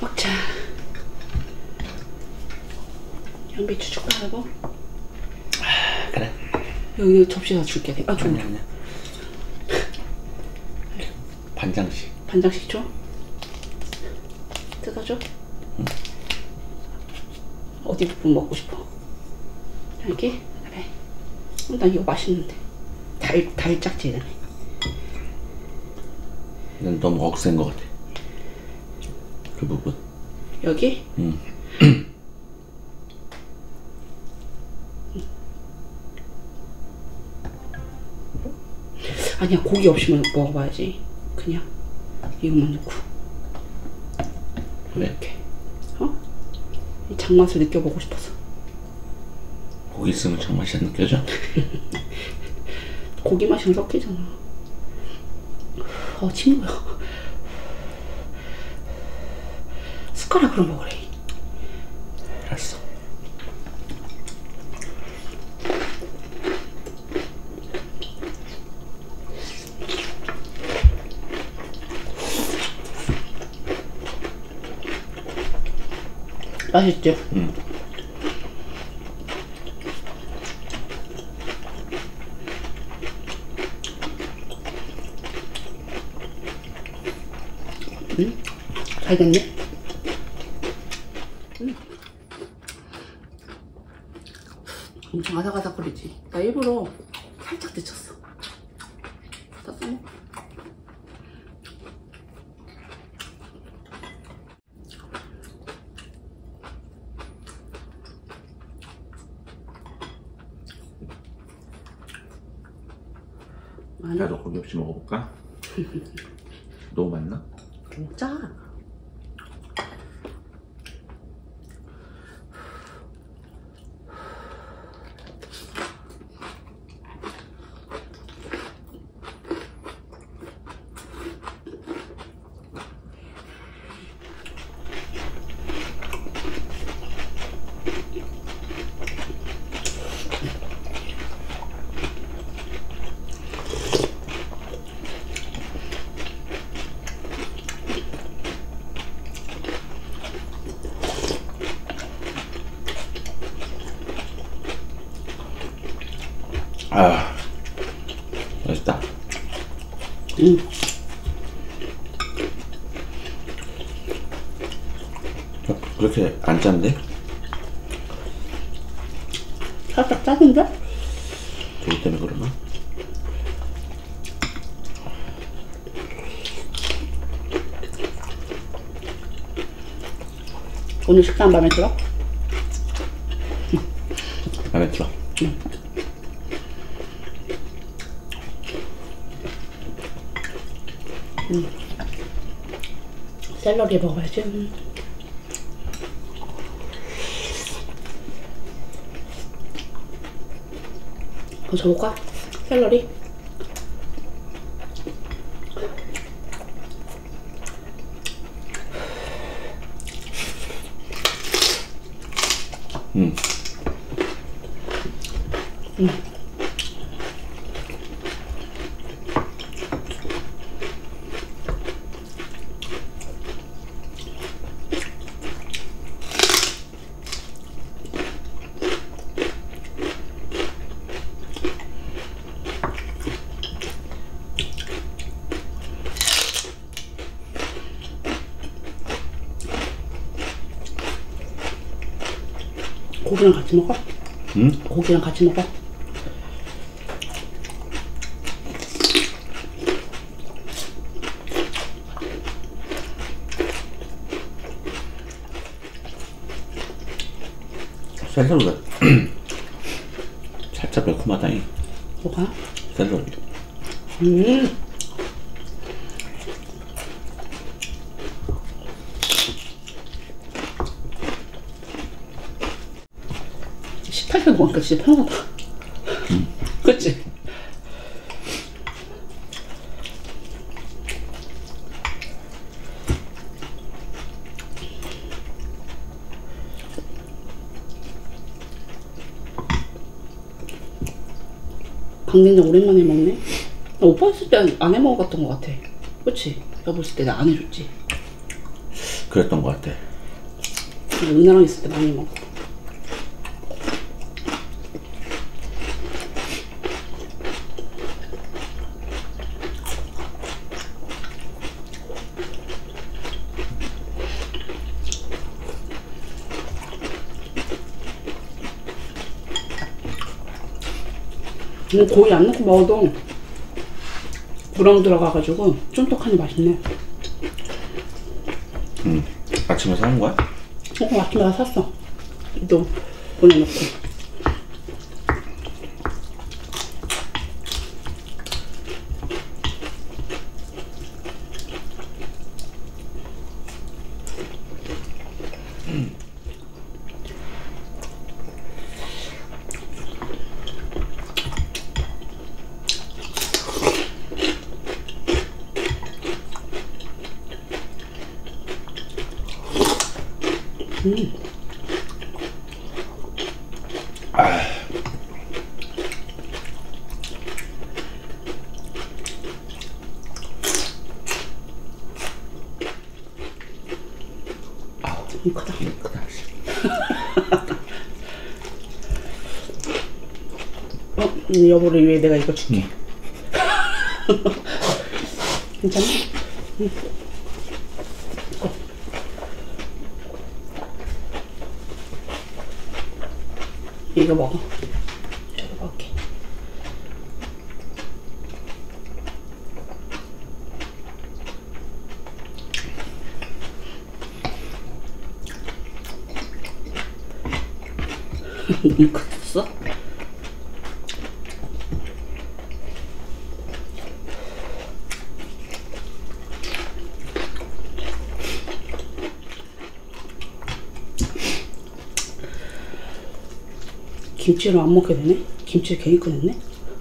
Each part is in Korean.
먹자. 양배추 줄까 이거? 그래. 여기 접시에다 줄게. 아 좋네. 아니야. 반장식. 반장식 줘? 뜯어줘? 응. 어디 부분 먹고 싶어? 여기? 그래. 난 이거 맛있는데. 달짝지근해. 난 너무 억센 것 같아. 그 부분. 여기? 응. 아니야, 고기 없이 먹어봐야지. 그냥 이것만 넣고. 왜? 이렇게. 이 장맛을 느껴보고 싶어서. 고기 있으면 장맛이 안 느껴져? 고기 맛이랑 섞이잖아. 친구야. 숟가락으로 먹으래. 알았어. 맛있지? 응. 응? 잘 됐네? 응. 엄청 아삭아삭거리지? 나 일부러 살짝 데쳤어. 다 써먹어. 나도 고기 없이 먹어볼까? 너무 많나? 좀 짜. 아, 맛있다. 그렇게 안 짠데? 살짝 짜는데? 고기 때문에 그러나? 오늘 식단 마음에 들어? 마음에 들어. 샐러리 먹어야지. 그거 줘볼까? 샐러리? 고기랑 같이 먹어? 응? 고기랑 같이 먹어? 샐러리가 살짝 매콤하다잉. 뭐가? 샐러리. 음. 18편 먹으니까 진짜 편하다. 그치? 강된장 오랜만에 먹네. 나 오빠 있을 때 안 해 먹어봤던 것 같아. 그치? 여보 있을 때 나 안 해줬지. 그랬던 것 같아. 은하랑 있을 때 많이 먹어. 고기 안 넣고 먹어도 우렁 들어가가지고 쫀득하니 맛있네. 아침에 사온 거야? 아침에 나 샀어. 또 보내놓고. 크다. 크다. 여보를 위해 내가 이거 줄게. 괜찮아? 응. 이거 먹어. 이거 먹을게. 너무 컸어? 김치를 안 먹게 되네? 김치를 괜히 꺼냈네?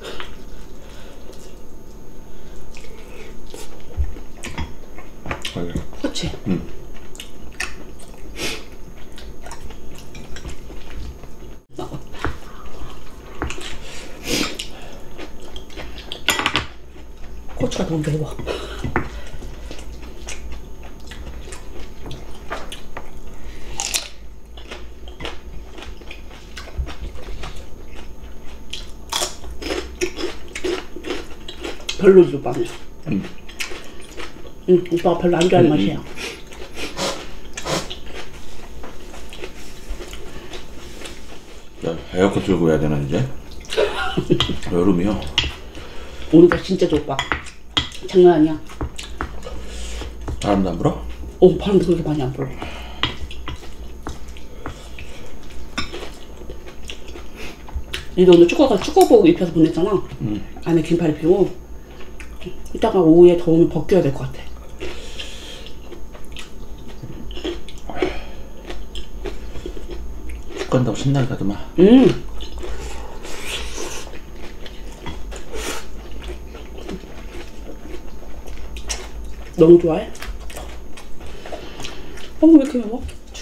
그치? 고추가 너무 매워. 별로지 오빠는. 오빠가 별로 안 좋아하는 맛이야. 야, 에어컨 틀고 해야 되나 이제? 여름이요. 오늘따라 진짜 좋아 오빠. 장난 아니야. 바람도 안 불어? 바람도 그렇게 많이 안 불어. 니도 오늘 축구복 입혀서 보냈잖아. 안에 긴팔 입히고. 이따가 오후에 더우면 벗겨야 될 것 같아. 축구 간다고 신나게 가더만. 너무 좋아해? 왜 이렇게 매워?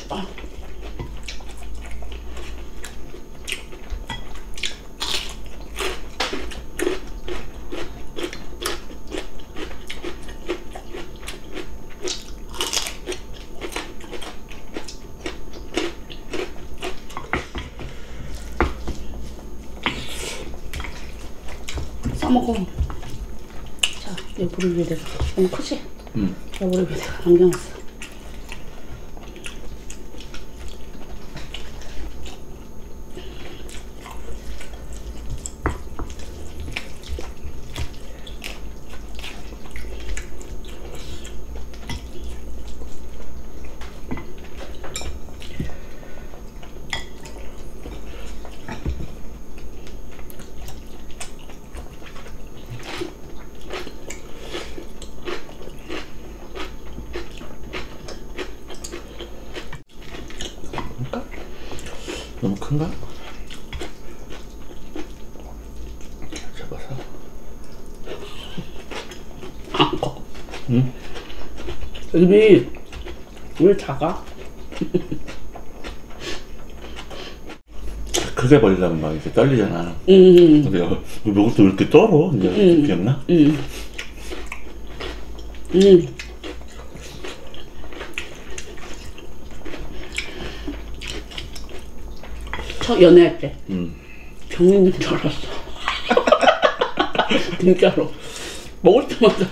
싸먹어. 자, 여보를 위해 내가. 너무 크지? 여보를 위해 내가 남겨놨어. 너무 큰가? 잡아서. 안 커. 응? 입이 왜 작아? 크게 벌리려면 막 이렇게 떨리잖아. 근데 이것도 왜 이렇게 떨어? 이제 기억나? 저 연애할 때 병 있는 줄 알았어. 진짜로 먹을 때마다.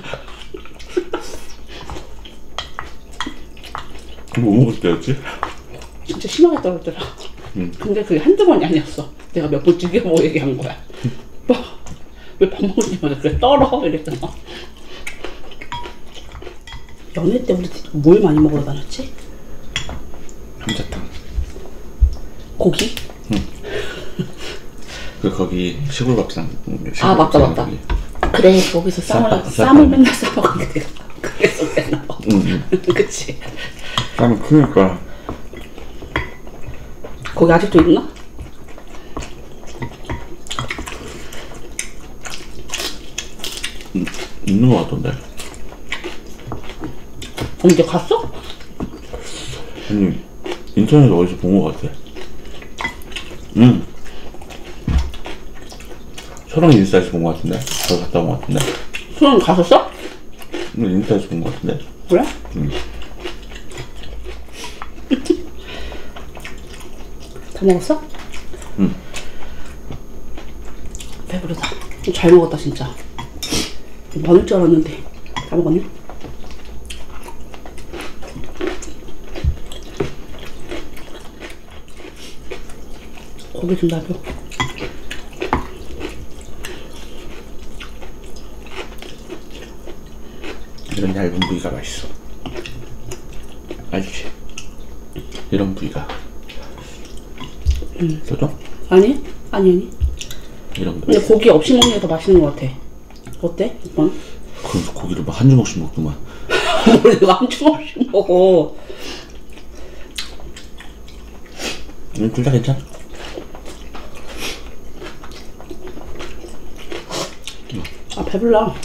뭐 먹을 때였지? 진짜 심하게 떨었더라. 근데 그게 한두 번이 아니었어. 내가 몇 번 죽여보고 얘기한 거야. 왜 밥 먹을 때마다 그래 떨어? 이랬잖아. 연애 때 우리 뭘 많이 먹으러 다녔지? 감자탕. 고기? 그 거기 시골 밥상. 아 맞다 맞다. 거기. 그래 거기서 쌈을 맨날 싸먹었는데 그래서 맨날 그치? 쌈은 크니까. 거기 아직도 있나? 있는 거 같던데. 언제 갔어? 아니 인터넷에 어디서 본 거 같아. 소랑 인스타에서 본 거 같은데. 거기 갔다 온 거 같은데. 소영 갔었어? 인스타에서 본 거 같은데. 그래? 다 먹었어? 배부르다. 잘 먹었다 진짜. 많을 줄 알았는데 다 먹었네. 고기 좀 놔줘. 이런 얇은 부위가 맛있어. 알지? 이런 부위가. 써줘? 아니? 아니. 이런 거. 근데 고기 없이 먹는 게 더 맛있는 것 같아. 어때? 오빠? 그래서 고기를 막 한 주먹씩 먹더만. 뭘 내가 한 주먹씩 먹어. 둘 다 괜찮아? 아 배불러.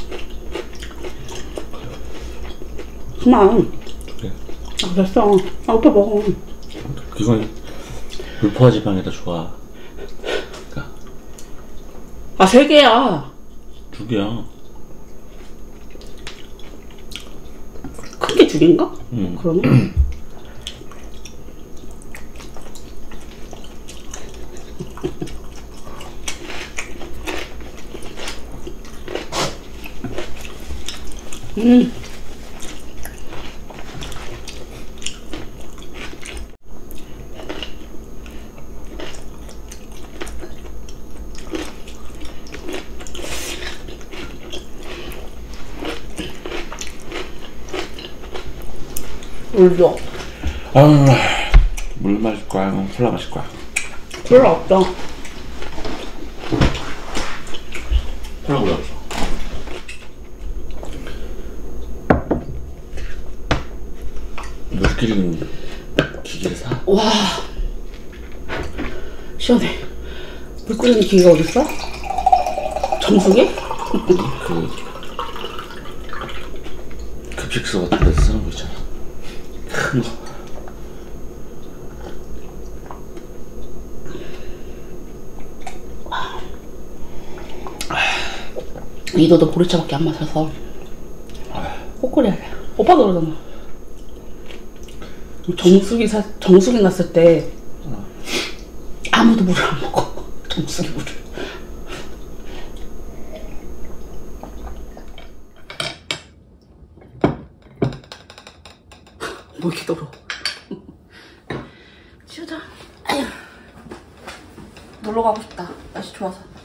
그만. 그래. 아 됐어. 아 오빠 먹어. 그건 불포화 지방에다 좋아. 그러니까 아 3개야. 2개야. 큰 게 2개인가? 그러면? 물도. 물 마실 거야? 아니면 콜라 마실 거야? 콜라 없다. 콜라 왜 없어? 물 끓이는 기계를 사? 와 시원해. 물 끓이는 기계가 어딨어? 정수기? 그 급식소 같은 데서 쓰는 거 있잖아. 큰 거. 이도도 보리차밖에 안 마셔서 코코리아. 오빠도 그러잖아. 정수기 났을 때 아무도 물을 안 먹어. 정수기 물을. 뭐 이렇게 더러워. 치우자. 놀러 가고 싶다. 날씨 좋아서.